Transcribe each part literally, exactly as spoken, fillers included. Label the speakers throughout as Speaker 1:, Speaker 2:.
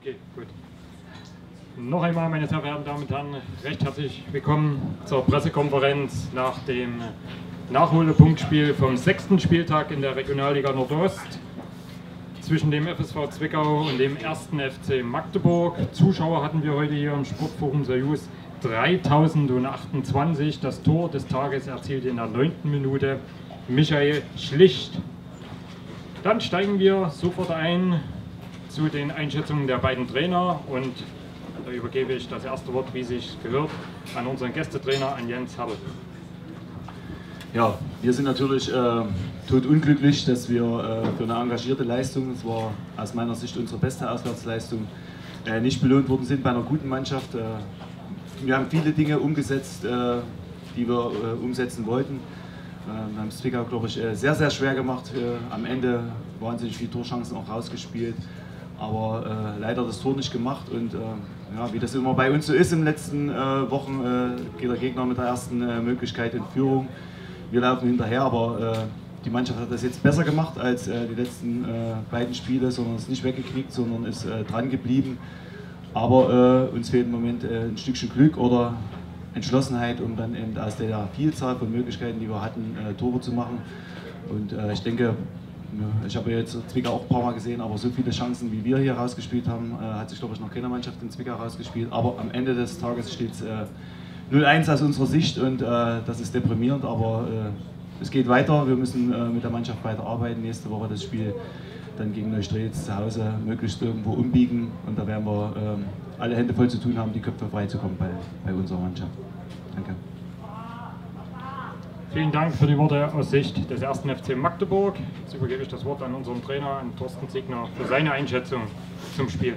Speaker 1: Okay, gut. Noch einmal, meine sehr verehrten Damen und Herren, recht herzlich willkommen zur Pressekonferenz nach dem Nachholpunktspiel vom sechsten Spieltag in der Regionalliga Nordost zwischen dem F S V Zwickau und dem ersten F C Magdeburg. Zuschauer hatten wir heute hier im Sportforum Soyuz dreitausendachtundzwanzig. Das Tor des Tages erzielte in der neunten Minute Michael Schlicht. Dann steigen wir sofort ein zu den Einschätzungen der beiden Trainer und da übergebe ich das erste Wort, wie sich gehört, an unseren Gästetrainer, an Jens Hertel.
Speaker 2: Ja, wir sind natürlich äh, todunglücklich, dass wir äh, für eine engagierte Leistung, das war aus meiner Sicht unsere beste Auswärtsleistung, äh, nicht belohnt worden sind bei einer guten Mannschaft. Äh, wir haben viele Dinge umgesetzt, äh, die wir äh, umsetzen wollten. Äh, wir haben es Zwickau, glaube ich, äh, sehr, sehr schwer gemacht. Äh, am Ende wahnsinnig viele Torchancen auch rausgespielt, aber äh, leider das Tor nicht gemacht. Und äh, ja, wie das immer bei uns so ist in den letzten äh, Wochen, äh, geht der Gegner mit der ersten äh, Möglichkeit in Führung. Wir laufen hinterher, aber äh, die Mannschaft hat das jetzt besser gemacht als äh, die letzten äh, beiden Spiele, sondern ist nicht weggeknickt, sondern ist äh, dran geblieben. Aber äh, uns fehlt im Moment äh, ein Stückchen Glück oder Entschlossenheit, um dann eben aus der Vielzahl von Möglichkeiten, die wir hatten, äh, Tore zu machen. Und äh, ich denke, ich habe jetzt Zwickau auch ein paar Mal gesehen, aber so viele Chancen, wie wir hier rausgespielt haben, äh, hat sich, glaube ich, noch keine Mannschaft in Zwickau rausgespielt. Aber am Ende des Tages steht es äh, null eins aus unserer Sicht und äh, das ist deprimierend, aber äh, es geht weiter. Wir müssen äh, mit der Mannschaft weiter arbeiten. Nächste Woche das Spiel dann gegen Neustrelitz zu Hause möglichst irgendwo umbiegen und da werden wir äh, alle Hände voll zu tun haben, die Köpfe frei zu kommen bei, bei unserer Mannschaft. Danke.
Speaker 1: Vielen Dank für die Worte aus Sicht des ersten F C Magdeburg. Jetzt übergebe ich das Wort an unseren Trainer, an Thorsten Ziegner, für seine Einschätzung zum Spiel.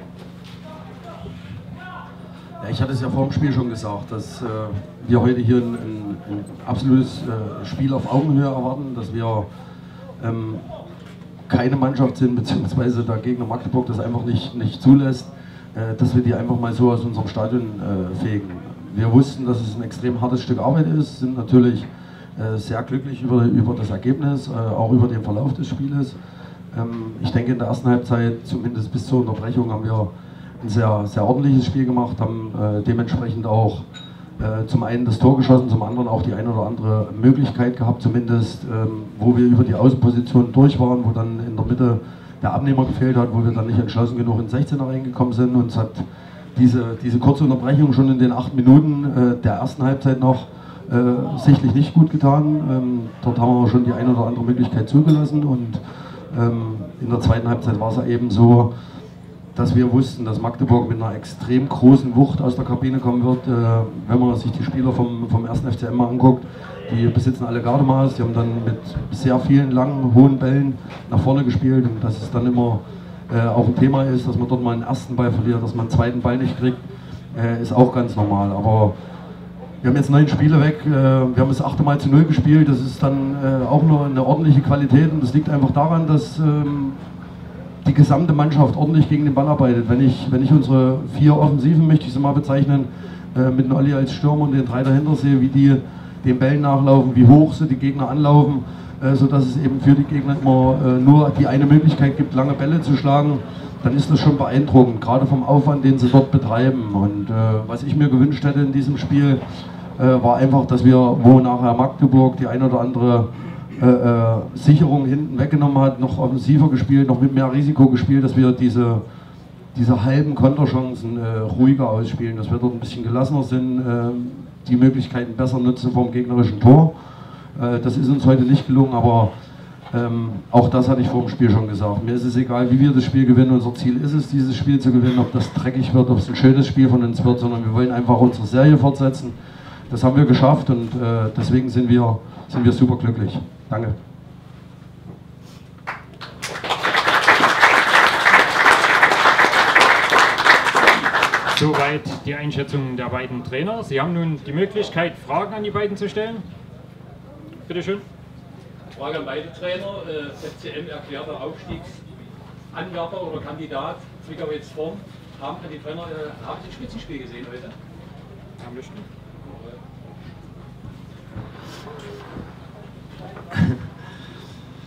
Speaker 3: Ja, ich hatte es ja vor dem Spiel schon gesagt, dass äh, wir heute hier ein, ein, ein absolutes äh, Spiel auf Augenhöhe erwarten, dass wir ähm, keine Mannschaft sind, beziehungsweise der Gegner Magdeburg das einfach nicht, nicht zulässt, äh, dass wir die einfach mal so aus unserem Stadion äh, fegen. Wir wussten, dass es ein extrem hartes Stück Arbeit ist, sind natürlich äh, sehr glücklich über, über das Ergebnis, äh, auch über den Verlauf des Spieles. Ähm, ich denke, in der ersten Halbzeit, zumindest bis zur Unterbrechung, haben wir ein sehr, sehr ordentliches Spiel gemacht, haben äh, dementsprechend auch äh, zum einen das Tor geschossen, zum anderen auch die eine oder andere Möglichkeit gehabt, zumindest ähm, wo wir über die Außenposition durch waren, wo dann in der Mitte der Abnehmer gefehlt hat, wo wir dann nicht entschlossen genug in sechzehner reingekommen sind. Uns hat diese, diese kurze Unterbrechung schon in den acht Minuten äh, der ersten Halbzeit noch äh, sichtlich nicht gut getan. Ähm, dort haben wir schon die eine oder andere Möglichkeit zugelassen und ähm, in der zweiten Halbzeit war es ja eben so, dass wir wussten, dass Magdeburg mit einer extrem großen Wucht aus der Kabine kommen wird. Äh, wenn man sich die Spieler vom, vom ersten F C M mal anguckt, die besitzen alle Gardemaß, die haben dann mit sehr vielen langen, hohen Bällen nach vorne gespielt und dass es dann immer äh, auch ein Thema ist, dass man dort mal einen ersten Ball verliert, dass man einen zweiten Ball nicht kriegt, äh, ist auch ganz normal. Aber wir haben jetzt neun Spiele weg, äh, wir haben das achte Mal zu null gespielt, das ist dann äh, auch nur eine ordentliche Qualität und das liegt einfach daran, dass ähm, die gesamte Mannschaft ordentlich gegen den Ball arbeitet. Wenn ich, wenn ich unsere vier Offensiven, möchte ich sie mal bezeichnen, äh, mit dem Olli als Stürmer und den drei dahinter sehe, wie die den Bällen nachlaufen, wie hoch sie die Gegner anlaufen, äh, sodass es eben für die Gegner immer äh, nur die eine Möglichkeit gibt, lange Bälle zu schlagen, dann ist das schon beeindruckend, gerade vom Aufwand, den sie dort betreiben. Und äh, was ich mir gewünscht hätte in diesem Spiel, äh, war einfach, dass wir, wo nachher Magdeburg die ein oder andere Äh, äh, Sicherung hinten weggenommen hat, noch offensiver gespielt, noch mit mehr Risiko gespielt, dass wir diese, diese halben Konterchancen äh, ruhiger ausspielen, dass wir dort ein bisschen gelassener sind, äh, die Möglichkeiten besser nutzen vom gegnerischen Tor. Äh, das ist uns heute nicht gelungen, aber ähm, auch das hatte ich vor dem Spiel schon gesagt. Mir ist es egal, wie wir das Spiel gewinnen, unser Ziel ist es, dieses Spiel zu gewinnen, ob das dreckig wird, ob es ein schönes Spiel von uns wird, sondern wir wollen einfach unsere Serie fortsetzen. Das haben wir geschafft und äh, deswegen sind wir, sind wir super glücklich. Danke.
Speaker 1: Soweit die Einschätzung der beiden Trainer. Sie haben nun die Möglichkeit, Fragen an die beiden zu stellen. Bitte schön.
Speaker 4: Frage an beide Trainer. Äh, F C M erklärter Aufstiegsanwärter oder Kandidat. Zwickau jetzt vorn. Haben die Trainer äh, haben Sie ein Spitzenspiel gesehen heute?
Speaker 1: Haben wir schon.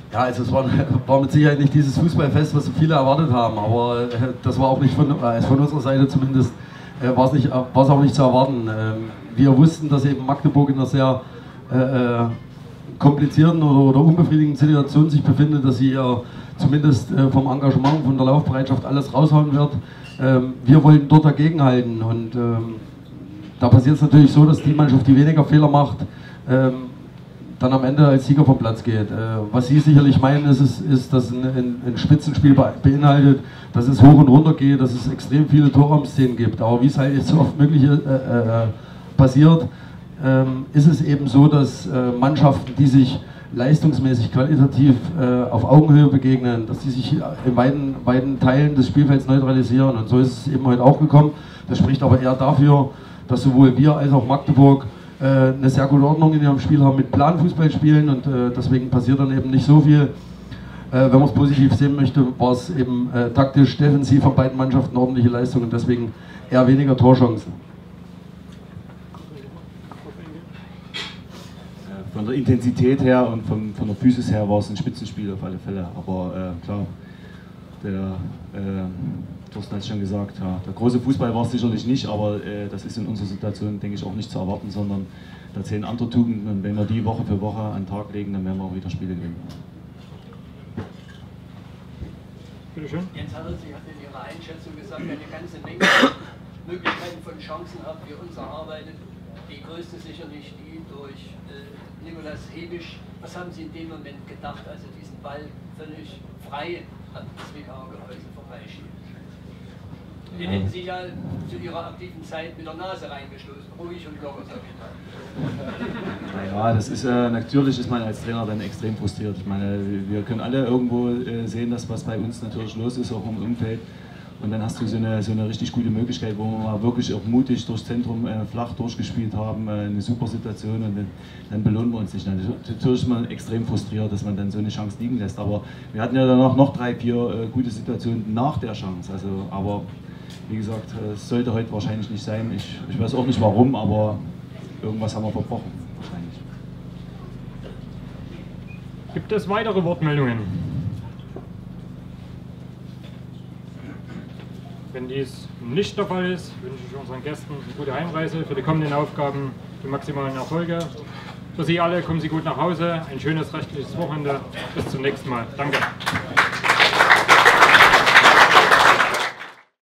Speaker 3: Ja, also es war, war mit Sicherheit nicht dieses Fußballfest, was so viele erwartet haben, aber äh, das war auch nicht von, äh, von unserer Seite zumindest, äh, war es nicht, war es auch nicht zu erwarten. Ähm, wir wussten, dass eben Magdeburg in einer sehr äh, komplizierten oder, oder unbefriedigenden Situation sich befindet, dass sie ja zumindest äh, vom Engagement, von der Laufbereitschaft alles raushauen wird. Ähm, wir wollten dort dagegenhalten und ähm, da passiert es natürlich so, dass die Mannschaft, die weniger Fehler macht, ähm, dann am Ende als Sieger vom Platz geht. Äh, was Sie sicherlich meinen, ist, ist, ist dass ein, ein, ein Spitzenspiel beinhaltet, dass es hoch und runter geht, dass es extrem viele Torraumszenen gibt. Aber wie es halt jetzt so oft möglich äh, äh, passiert, ähm, ist es eben so, dass äh, Mannschaften, die sich leistungsmäßig, qualitativ äh, auf Augenhöhe begegnen, dass die sich in beiden, beiden Teilen des Spielfelds neutralisieren. Und so ist es eben heute auch gekommen. Das spricht aber eher dafür, dass sowohl wir als auch Magdeburg äh, eine sehr gute Ordnung in ihrem Spiel haben mit Planfußball spielen und äh, deswegen passiert dann eben nicht so viel. Äh, wenn man es positiv sehen möchte, war es eben äh, taktisch, defensiv von beiden Mannschaften ordentliche Leistung und deswegen eher weniger Torchancen.
Speaker 2: Von der Intensität her und von, von der Physis her war es ein Spitzenspiel auf alle Fälle, aber äh, klar, der äh, Thorsten hat es schon gesagt, ja, der große Fußball war es sicherlich nicht, aber äh, das ist in unserer Situation, denke ich, auch nicht zu erwarten, sondern da zählen andere Tugenden und wenn wir die Woche für Woche an den Tag legen, dann werden wir auch wieder Spiele gewinnen.
Speaker 1: Bitte schön.
Speaker 5: Jens Hertel, Sie hatten in Ihrer Einschätzung gesagt, eine ganze Menge Möglichkeiten von Chancen habt ihr uns erarbeitet. Die größte sicherlich die durch äh, Nikolas Hebisch. Was haben Sie in dem Moment gedacht, als er diesen Ball völlig frei an das Zwickauer Gehäuse vorbeischied? Den hätten Sie ja zu Ihrer aktiven Zeit mit der Nase reingestoßen, ruhig und locker, sag ich mal.
Speaker 2: Naja, das ist äh, natürlich ist man als Trainer dann extrem frustriert. Ich meine, wir können alle irgendwo äh, sehen, dass was bei uns natürlich los ist, auch im Umfeld. Und dann hast du so eine, so eine richtig gute Möglichkeit, wo wir mal wirklich auch mutig durchs Zentrum äh, flach durchgespielt haben, äh, eine super Situation und dann, dann belohnen wir uns nicht. Natürlich ist man extrem frustriert, dass man dann so eine Chance liegen lässt, aber wir hatten ja danach noch drei, vier äh, gute Situationen nach der Chance. Also, aber wie gesagt, es sollte heute wahrscheinlich nicht sein. Ich, ich weiß auch nicht warum, aber irgendwas haben wir verbrochen, wahrscheinlich.
Speaker 1: Gibt es weitere Wortmeldungen? Wenn dies nicht der Fall ist, wünsche ich unseren Gästen eine gute Heimreise für die kommenden Aufgaben, die maximalen Erfolge. Für Sie alle kommen Sie gut nach Hause, ein schönes restliches Wochenende. Bis zum nächsten Mal. Danke.